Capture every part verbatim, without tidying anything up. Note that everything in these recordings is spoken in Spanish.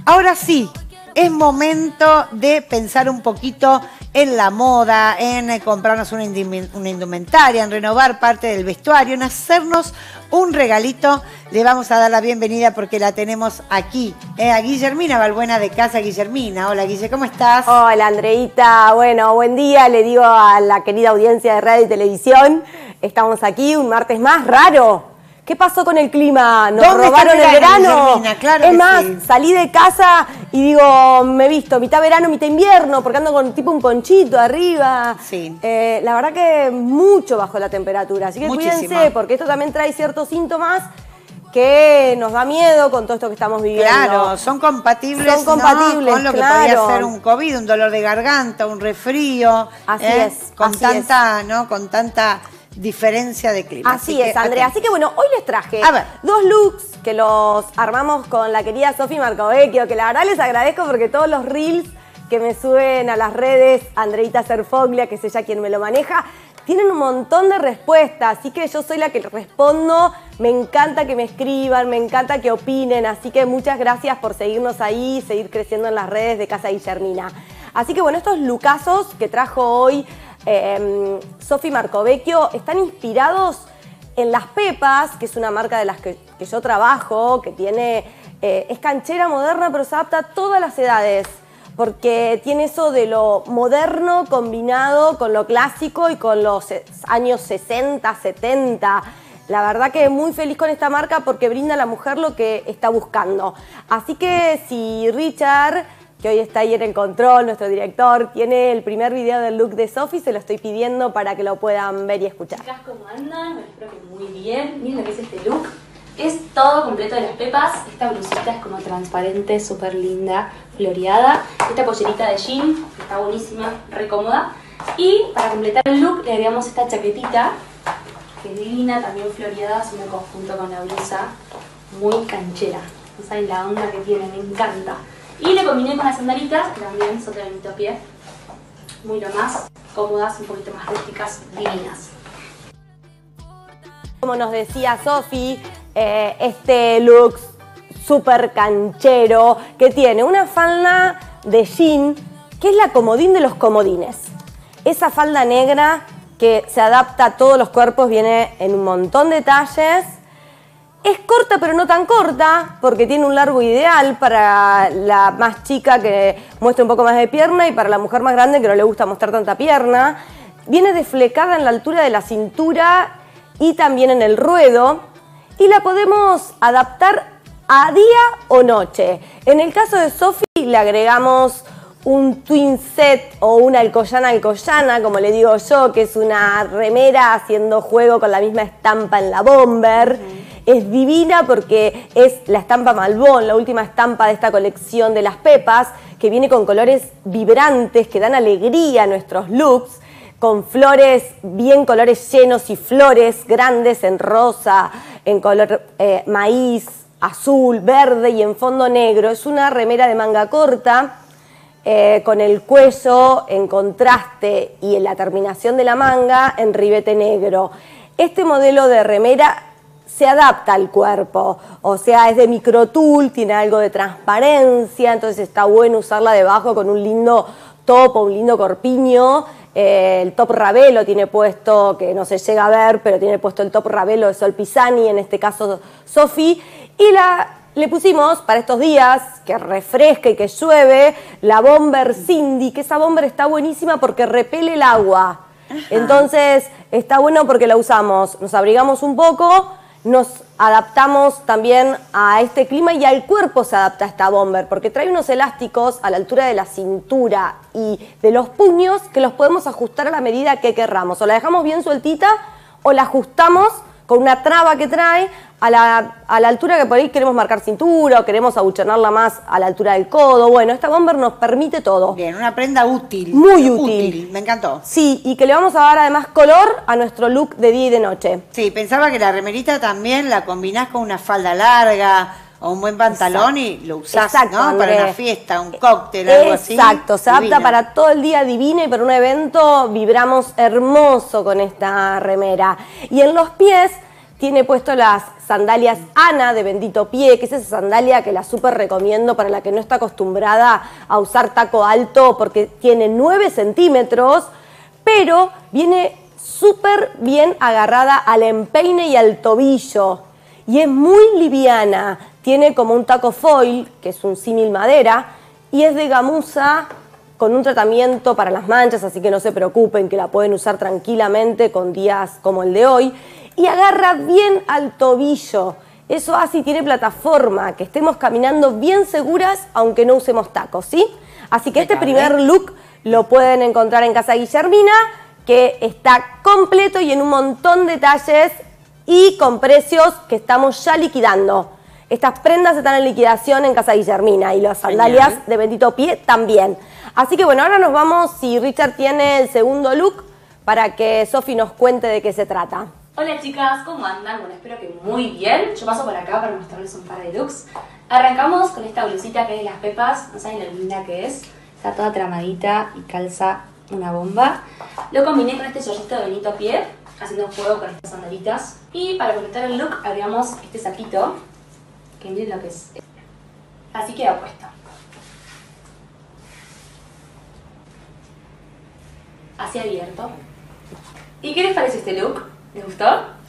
Ahora sí, es momento de pensar un poquito en la moda, en comprarnos una, una indumentaria, en renovar parte del vestuario, en hacernos un regalito. Le vamos a dar la bienvenida porque la tenemos aquí, eh, a Guillermina Balbuena de Casa Guillermina. Hola, Guille, ¿cómo estás? Hola, Andreita. Bueno, buen día, le digo a la querida audiencia de radio y televisión. Estamos aquí un martes más raro. ¿Qué pasó con el clima? ¿Nos robaron el verano? Claro es más, sí. salí de casa y digo, me he visto mitad verano, mitad invierno, porque ando con tipo un ponchito arriba. Sí. Eh, la verdad que mucho bajó la temperatura, así que Muchísimo. Cuídense, porque esto también trae ciertos síntomas que nos da miedo con todo esto que estamos viviendo. Claro, son compatibles, son compatibles ¿no? con lo claro. que podría ser un COVID, un dolor de garganta, un resfrío. Así ¿eh? es. Con así tanta, es. ¿no? Con tanta diferencia de clima. Así, así es, Andrea. Así que bueno, hoy les traje a ver. dos looks que los armamos con la querida Sofi Marcovecchio, que la verdad les agradezco porque todos los reels que me suben a las redes, Andreita Serfoglia, que es ella quien me lo maneja, tienen un montón de respuestas, así que yo soy la que respondo. Me encanta que me escriban, me encanta que opinen, así que muchas gracias por seguirnos ahí, seguir creciendo en las redes de Casa Guillermina. Así que bueno, estos lookazos que trajo hoy eh, Sofi Marcovecchio están inspirados en Las Pepas, que es una marca de las que, que yo trabajo, que tiene, eh, es canchera moderna, pero se adapta a todas las edades, porque tiene eso de lo moderno combinado con lo clásico y con los años sesenta, setenta. La verdad que muy feliz con esta marca porque brinda a la mujer lo que está buscando. Así que si Richard, que hoy está ahí en el control, nuestro director, tiene el primer video del look de Sofi, se lo estoy pidiendo para que lo puedan ver y escuchar. Chicas, ¿cómo andan? Espero que muy bien. Miren lo que es este look. Es todo completo de Las Pepas. Esta blusita es como transparente, súper linda, floreada. Esta pollerita de jean, que está buenísima, re cómoda. Y para completar el look le agregamos esta chaquetita, que es divina, también floreada, haciendo conjunto con la blusa, muy canchera. No saben la onda que tiene, me encanta. Y le combiné con las sandalitas, que también son de bonito pie. Muy lo más cómodas, un poquito más rústicas, divinas. Como nos decía Sofi, eh, este look súper canchero que tiene una falda de jean que es la comodín de los comodines. Esa falda negra que se adapta a todos los cuerpos, viene en un montón de talles. Es corta pero no tan corta porque tiene un largo ideal para la más chica que muestra un poco más de pierna y para la mujer más grande que no le gusta mostrar tanta pierna. Viene desflecada en la altura de la cintura y también en el ruedo y la podemos adaptar a día o noche. En el caso de Sofi le agregamos un twin set o una alcoyana alcoyana, como le digo yo, que es una remera haciendo juego con la misma estampa en la bomber. Uh-huh. Es divina porque es la estampa Malbón, la última estampa de esta colección de Las Pepas, que viene con colores vibrantes que dan alegría a nuestros looks, con flores, bien colores llenos y flores grandes en rosa, en color eh, maíz, azul, verde y en fondo negro. Es una remera de manga corta, eh, con el cuello en contraste y en la terminación de la manga en ribete negro. Este modelo de remera se adapta al cuerpo, o sea, es de microtul, tiene algo de transparencia, entonces está bueno usarla debajo con un lindo top o un lindo corpiño. Eh, el top Ravelo tiene puesto, que no se llega a ver, pero tiene puesto el top Ravelo de Sol Pisani, en este caso Sofi, y la, le pusimos para estos días, que refresca y que llueve, la bomber Cindy, que esa bomber está buenísima porque repele el agua. Ajá. Entonces está bueno porque la usamos, nos abrigamos un poco, nos adaptamos también a este clima y al cuerpo se adapta a esta bomber porque trae unos elásticos a la altura de la cintura y de los puños que los podemos ajustar a la medida que querramos. O la dejamos bien sueltita o la ajustamos con una traba que trae a la, a la altura que por ahí queremos marcar cintura o queremos abuchonarla más a la altura del codo. Bueno, esta bomber nos permite todo. Bien, una prenda útil. Muy útil. útil. Me encantó. Sí, y que le vamos a dar además color a nuestro look de día y de noche. Sí, pensaba que la remerita también la combinás con una falda larga o un buen pantalón. Exacto. Y lo usás, Exacto, ¿no? André. Para una fiesta, un cóctel, algo así. Exacto, se adapta Divino. para todo el día divina y para un evento vibramos hermoso con esta remera. Y en los pies tiene puesto las sandalias Ana de Bendito Pie, que es esa sandalia que la súper recomiendo para la que no está acostumbrada a usar taco alto, porque tiene nueve centímetros, pero viene súper bien agarrada al empeine y al tobillo. Y es muy liviana. Tiene como un taco foil, que es un símil madera, y es de gamuza con un tratamiento para las manchas, así que no se preocupen, que la pueden usar tranquilamente con días como el de hoy. Y agarra bien al tobillo. Eso hace y tiene plataforma, que estemos caminando bien seguras, aunque no usemos tacos, ¿sí? Así que este primer look lo pueden encontrar en Casa Guillermina, que está completo y en un montón de talles y con precios que estamos ya liquidando. Estas prendas están en liquidación en Casa Guillermina y las sandalias Genial. de Bendito Pie también. Así que bueno, ahora nos vamos, si Richard tiene el segundo look, para que Sofi nos cuente de qué se trata. Hola chicas, ¿cómo andan? Bueno, espero que muy bien. Yo paso por acá para mostrarles un par de looks. Arrancamos con esta blusita que es de las Pepas, no saben lo linda que es. Está toda tramadita y calza una bomba. Lo combiné con este shortcito de Bendito Pie, haciendo juego con estas sandalitas. Y para completar el look agregamos este saquito, que miren lo que es. Así queda puesto. Así abierto. ¿Y qué les parece este look? ¿Les gustó?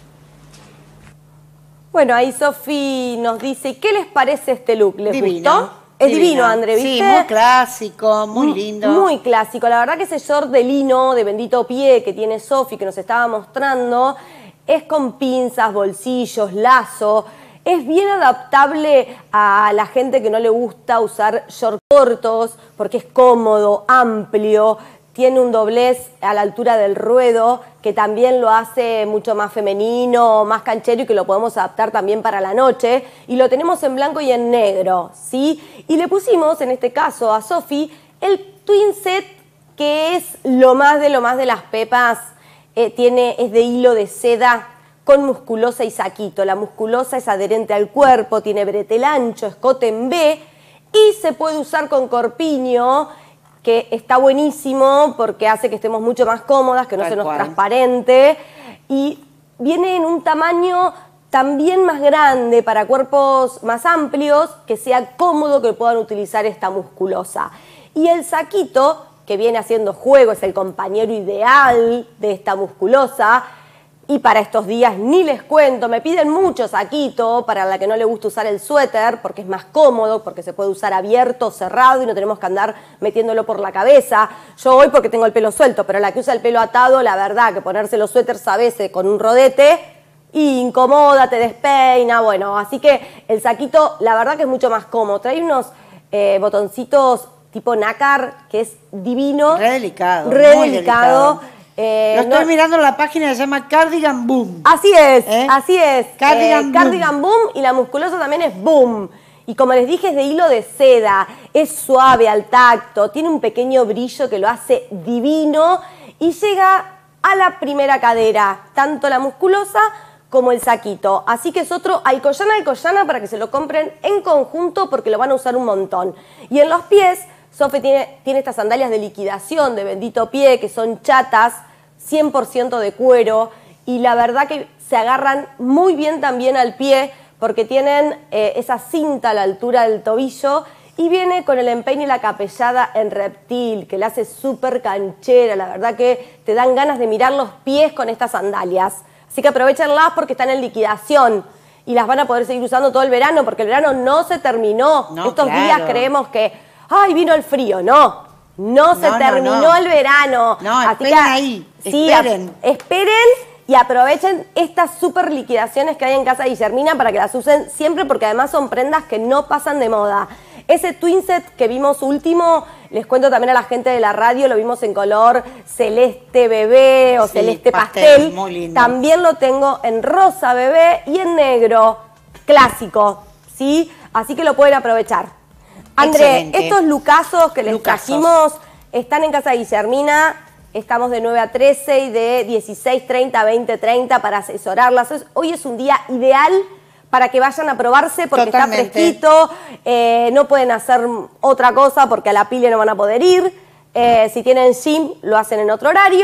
Bueno, ahí Sofi nos dice, ¿qué les parece este look? ¿Les divino, gustó? Es divino, divino André, ¿viste? Sí, muy clásico, muy lindo. Muy clásico. La verdad que ese short de lino de Bendito Pie que tiene Sofi, que nos estaba mostrando, es con pinzas, bolsillos, lazo. Es bien adaptable a la gente que no le gusta usar short cortos, porque es cómodo, amplio. Tiene un doblez a la altura del ruedo que también lo hace mucho más femenino, más canchero y que lo podemos adaptar también para la noche. Y lo tenemos en blanco y en negro, ¿sí? Y le pusimos, en este caso, a Sofi el twin set, que es lo más de lo más de las Pepas. Eh, tiene, es de hilo de seda con musculosa y saquito. La musculosa es adherente al cuerpo, tiene bretel ancho, escote en B y se puede usar con corpiño, que está buenísimo porque hace que estemos mucho más cómodas, que no se nos transparente. Y viene en un tamaño también más grande para cuerpos más amplios, que sea cómodo que puedan utilizar esta musculosa. Y el saquito, que viene haciendo juego, es el compañero ideal de esta musculosa. Y para estos días ni les cuento, me piden mucho saquito para la que no le gusta usar el suéter, porque es más cómodo, porque se puede usar abierto, cerrado y no tenemos que andar metiéndolo por la cabeza. Yo hoy porque tengo el pelo suelto, pero la que usa el pelo atado, la verdad que ponerse los suéteres a veces con un rodete y incomoda, te despeina, bueno, así que el saquito la verdad que es mucho más cómodo. Trae unos eh, botoncitos tipo nácar, que es divino. Re delicado. Re muy delicado. delicado. Eh, Lo estoy no, mirando en la página, se llama Cardigan Boom. Así es, ¿Eh? así es. Cardigan, eh, boom. Cardigan Boom y la musculosa también es Boom. Y como les dije, es de hilo de seda, es suave al tacto, tiene un pequeño brillo que lo hace divino y llega a la primera cadera, tanto la musculosa como el saquito. Así que es otro Alcoyana Alcoyana para que se lo compren en conjunto porque lo van a usar un montón. Y en los pies, Sofi tiene, tiene estas sandalias de liquidación de Bendito Pie, que son chatas, cien por ciento de cuero, y la verdad que se agarran muy bien también al pie, porque tienen eh, esa cinta a la altura del tobillo, y viene con el empeine y la capellada en reptil, que la hace súper canchera. La verdad que te dan ganas de mirar los pies con estas sandalias. Así que aprovechenlas porque están en liquidación. Y las van a poder seguir usando todo el verano, porque el verano no se terminó. No, Estos claro. días creemos que ¡ay, vino el frío! No, no se no, terminó no, no. el verano. No, Así esperen que, ahí, sí, esperen. A, esperen y aprovechen estas super liquidaciones que hay en Casa Guillermina para que las usen siempre, porque además son prendas que no pasan de moda. Ese twin set que vimos último, les cuento también a la gente de la radio, lo vimos en color celeste bebé o sí, celeste pastel. pastel. Muy lindo. También lo tengo en rosa bebé y en negro clásico, ¿sí? Así que lo pueden aprovechar. André, Excelente. estos lucazos que les Lucazos. trajimos están en Casa Guillermina. Estamos de nueve a trece y de dieciséis treinta a veinte treinta para asesorarlas. Hoy es un día ideal para que vayan a probarse porque Totalmente. está fresquito. Eh, no pueden hacer otra cosa porque a la pile no van a poder ir. Eh, si tienen gym, lo hacen en otro horario.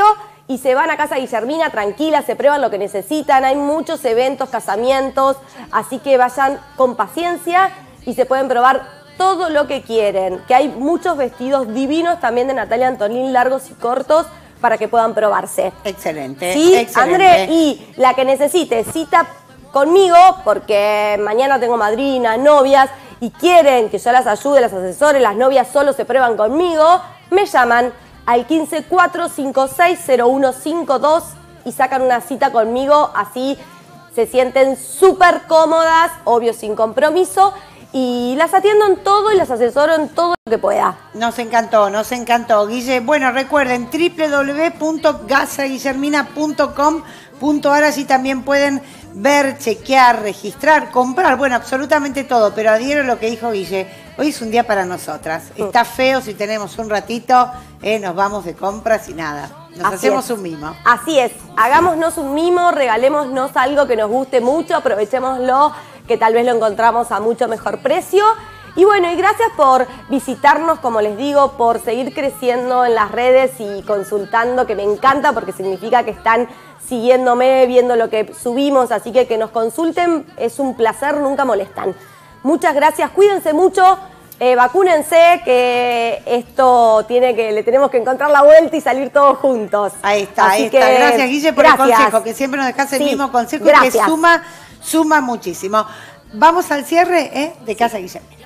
y se van a Casa Guillermina tranquilas, se prueban lo que necesitan. Hay muchos eventos, casamientos, así que vayan con paciencia y se pueden probar todo lo que quieren. Que hay muchos vestidos divinos también de Natalia Antolín, largos y cortos, para que puedan probarse. Excelente. Sí, excelente. André, y la que necesite cita conmigo, porque mañana tengo madrinas, novias, y quieren que yo las ayude, las asesore, las novias solo se prueban conmigo, me llaman al quince cuatro cinco seis cero uno cinco dos y sacan una cita conmigo, así se sienten súper cómodas, obvio sin compromiso, y las atiendo en todo y las asesoro en todo lo que pueda. Nos encantó, nos encantó, Guille. Bueno, recuerden, w w w punto casa guillermina punto com punto a r, allí también pueden ver, chequear, registrar, comprar, bueno, absolutamente todo, pero adhiero a lo que dijo Guille. Hoy es un día para nosotras. Está feo si tenemos un ratito, eh, nos vamos de compras y nada. Nos Así hacemos es. un mimo. Así es, hagámonos un mimo, regalémonos algo que nos guste mucho, aprovechémoslo, que tal vez lo encontramos a mucho mejor precio. Y bueno, y gracias por visitarnos, como les digo, por seguir creciendo en las redes y consultando, que me encanta porque significa que están siguiéndome, viendo lo que subimos, así que que nos consulten es un placer, nunca molestan. Muchas gracias, cuídense mucho, eh, vacúnense, que esto tiene que, le tenemos que encontrar la vuelta y salir todos juntos. Ahí está, Así ahí está. que, Gracias, Guille, por gracias. el consejo, que siempre nos dejas el Sí, mismo consejo gracias. que suma, suma muchísimo. Vamos al cierre eh, de Casa Guillermina.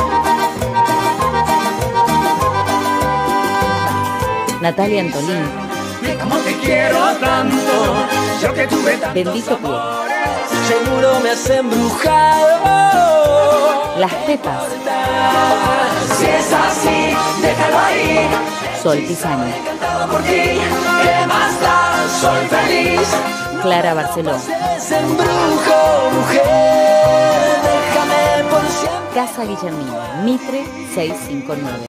Natalia Antolín. Como te quiero tanto, yo que tuve tantos Bendito pie. seguro me has embrujado. Las Pepas. Si es así, déjalo ahí. Sol Pisani. Encantado por ti, ¿qué más da? Soy feliz. Clara Barceló. Es embrujo, mujer, déjame por siempre. Casa Guillermina. Mitre seiscientos cincuenta y nueve.